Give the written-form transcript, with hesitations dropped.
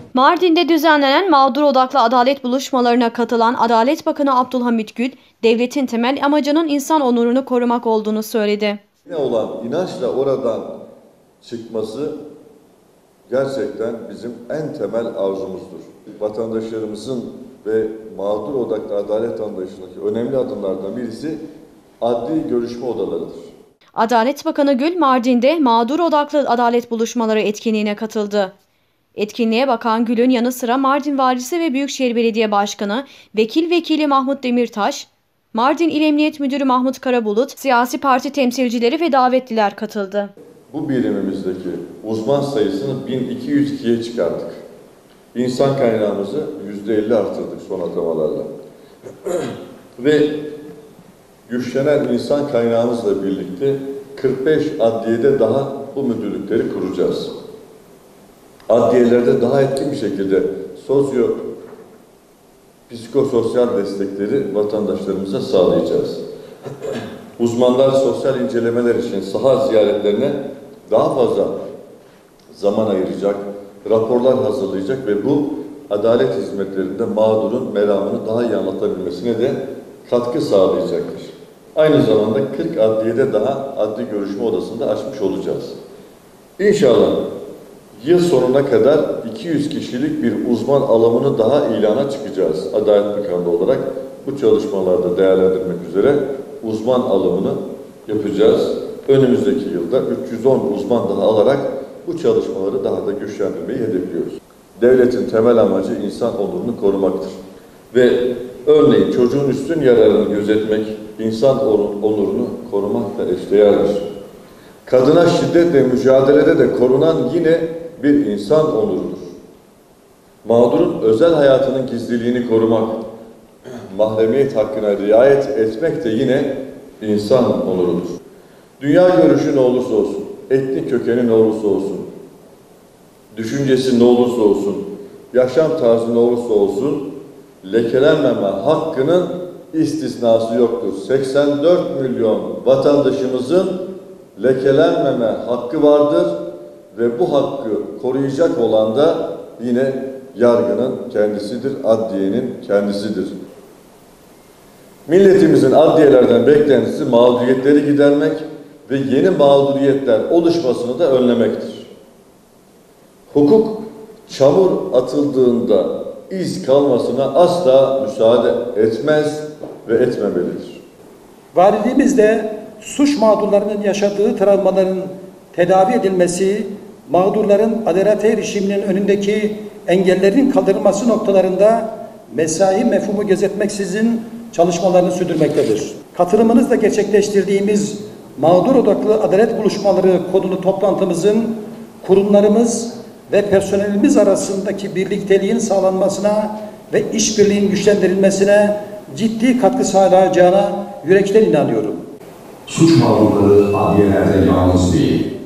Mardin'de düzenlenen mağdur odaklı adalet buluşmalarına katılan Adalet Bakanı Abdülhamit Gül, devletin temel amacının insan onurunu korumak olduğunu söyledi. Ne olan inançla oradan çıkması gerçekten bizim en temel arzumuzdur. Vatandaşlarımızın ve mağdur odaklı adalet anlayışındaki önemli adımlardan birisi adli görüşme odalarıdır. Adalet Bakanı Gül, Mardin'de mağdur odaklı adalet buluşmaları etkinliğine katıldı. Etkinliğe Bakan Gül'ün yanı sıra Mardin Valisi ve Büyükşehir Belediye Başkanı, Vekili Mahmut Demirtaş, Mardin İl Emniyet Müdürü Mahmut Karabulut, siyasi parti temsilcileri ve davetliler katıldı. Bu birimimizdeki uzman sayısını 1202'ye çıkardık. İnsan kaynağımızı %50 artırdık son atamalarla. Ve güçlenen insan kaynağımızla birlikte 45 adliyede daha bu müdürlükleri kuracağız. Adliyelerde daha etkin bir şekilde psikososyal destekleri vatandaşlarımıza sağlayacağız. Uzmanlar sosyal incelemeler için saha ziyaretlerine daha fazla zaman ayıracak, raporlar hazırlayacak ve bu adalet hizmetlerinde mağdurun meramını daha iyi anlatabilmesine de katkı sağlayacaktır. Aynı zamanda 40 adliyede daha adli görüşme odasında açmış olacağız. İnşallah yıl sonuna kadar 200 kişilik bir uzman alımını daha ilana çıkacağız. Adalet Bakanlığı olarak bu çalışmalarda değerlendirmek üzere uzman alımını yapacağız. Önümüzdeki yılda 310 uzman daha alarak bu çalışmaları daha da güçlendirmeyi hedefliyoruz. Devletin temel amacı insan onurunu korumaktır. Ve örneğin çocuğun üstün yararını gözetmek, insan onurunu korumakla eşdeğerdir. Kadına şiddetle mücadelede de korunan yine bir insan onurudur. Mağdurun özel hayatının gizliliğini korumak, mahremiyet hakkına riayet etmek de yine insan onurudur. Dünya görüşü ne olursa olsun, etnik kökeni ne olursa olsun, düşüncesi ne olursa olsun, yaşam tarzı ne olursa olsun, lekelenmeme hakkının istisnası yoktur. 84 milyon vatandaşımızın lekelenmeme hakkı vardır ve bu hakkı koruyacak olan da yine yargının kendisidir, adliyenin kendisidir. Milletimizin adliyelerden beklentisi mağduriyetleri gidermek ve yeni mağduriyetler oluşmasını da önlemektir. Hukuk çamur atıldığında iz kalmasına asla müsaade etmez ve etmemelidir. Valiliğimizde suç mağdurlarının yaşadığı travmaların tedavi edilmesi, mağdurların adalete erişiminin önündeki engellerin kaldırılması noktalarında mesai mefhumu gözetmeksizin çalışmalarını sürdürmektedir. Katılımınızla gerçekleştirdiğimiz mağdur odaklı adalet buluşmaları konulu toplantımızın kurumlarımız ve personelimiz arasındaki birlikteliğin sağlanmasına ve işbirliğinin güçlendirilmesine ciddi katkı sağlayacağına yürekten inanıyorum. Suç mağdurları adliyelerde yalnız değil,